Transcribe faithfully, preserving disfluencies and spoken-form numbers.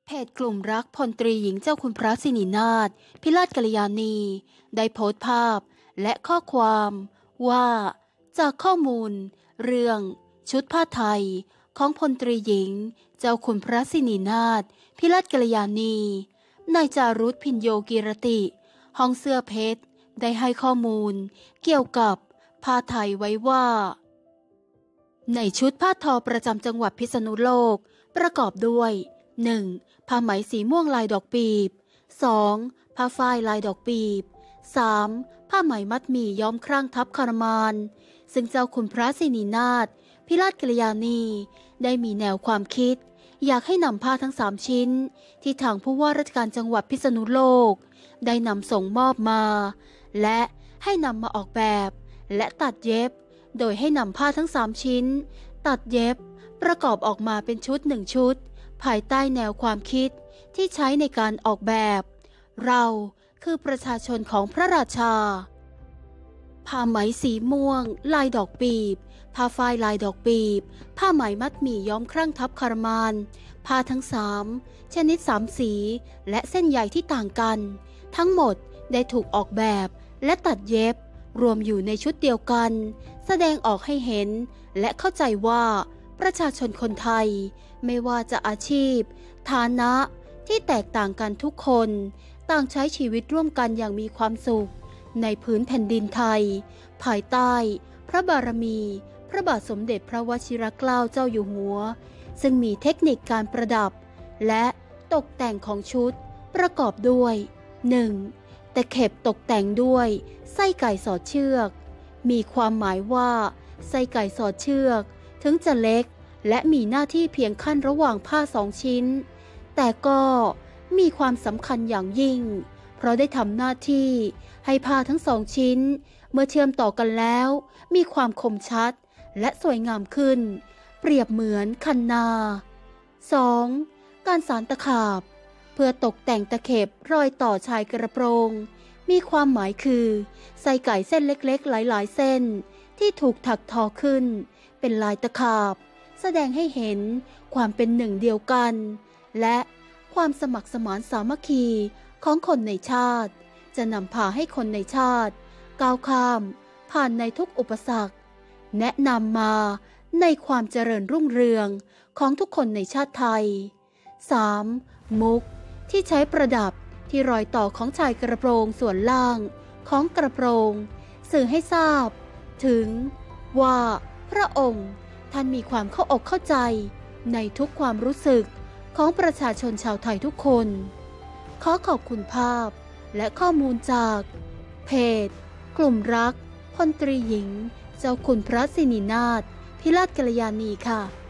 เพจกลุ่มรักพลตรีหญิงเจ้าคุณพระสินีนาถพิราชกัลยาณีได้โพสต์ภาพและข้อความว่าจากข้อมูลเรื่องชุดผ้าไทยของพลตรีหญิงเจ้าคุณพระสินีนาถพิราชกัลยาณีนายจารุธพินโยกีรติห้องเสื้อเพชรได้ให้ข้อมูลเกี่ยวกับผ้าไทยไว้ว่าในชุดผ้าทอประจำจังหวัดพิษณุโลกประกอบด้วย หนึ่ง. ผ้าไหมสีม่วงลายดอกปีบ สอง. ผ้าฝ้ายลายดอกปีบ สาม. ผ้าไหมมัดหมี่ย้อมครั่งทับคารมานซึ่งเจ้าคุณพระสินีนาถพิราชกัลยาณีได้มีแนวความคิดอยากให้นำผ้าทั้งสามชิ้นที่ทางผู้ว่าราชการจังหวัดพิษณุโลกได้นำส่งมอบมาและให้นำมาออกแบบและตัดเย็บโดยให้นำผ้าทั้งสามชิ้นตัดเย็บประกอบออกมาเป็นชุดหนึ่งชุดภายใต้แนวความคิดที่ใช้ในการออกแบบเราคือประชาชนของพระราชาผ้าไหมสีม่วงลายดอกปีบผ้าฝ้ายลายดอกปีบผ้าไหมมัดหมี่ย้อมครั่งทับคารมานผ้าทั้งสามชนิดสามสีและเส้นใยที่ต่างกันทั้งหมดได้ถูกออกแบบและตัดเย็บรวมอยู่ในชุดเดียวกันแสดงออกให้เห็นและเข้าใจว่าประชาชนคนไทยไม่ว่าจะอาชีพฐานะที่แตกต่างกันทุกคนต่างใช้ชีวิตร่วมกันอย่างมีความสุขในพื้นแผ่นดินไทยภายใต้พระบารมีพระบาทสมเด็จพระวชิรเกล้าเจ้าอยู่หัวซึ่งมีเทคนิคการประดับและตกแต่งของชุดประกอบด้วย หนึ่ง. ตะเข็บตกแต่งด้วยไส้ไก่สอดเชือกมีความหมายว่าไส้ไก่สอดเชือกถึงจะเล็กและมีหน้าที่เพียงขั้นระหว่างผ้าสองชิ้นแต่ก็มีความสำคัญอย่างยิ่งเพราะได้ทำหน้าที่ให้ผ้าทั้งสองชิ้นเมื่อเชื่อมต่อกันแล้วมีความคมชัดและสวยงามขึ้นเปรียบเหมือนคันนา สอง. การสานตะขาบเพื่อตกแต่งตะเข็บรอยต่อชายกระโปรงมีความหมายคือไส้ไก่เส้นเล็กๆหลายๆเส้นที่ถูกถักทอขึ้นเป็นลายตะขาบแสดงให้เห็นความเป็นหนึ่งเดียวกันและความสมัครสมานสามัคคีของคนในชาติจะนำพาให้คนในชาติก้าวข้ามผ่านในทุกอุปสรรคแนะนำมาในความเจริญรุ่งเรืองของทุกคนในชาติไทย สาม. มุกที่ใช้ประดับที่รอยต่อของชายกระโปรงส่วนล่างของกระโปรงสื่อให้ทราบถึงว่าพระองค์ท่านมีความเข้าอกเข้าใจในทุกความรู้สึกของประชาชนชาวไทยทุกคนขอขอบคุณภาพและข้อมูลจากเพจกลุ่มรักพลตรีหญิงเจ้าคุณพระสินีนาถพิราชกัลยาณีค่ะ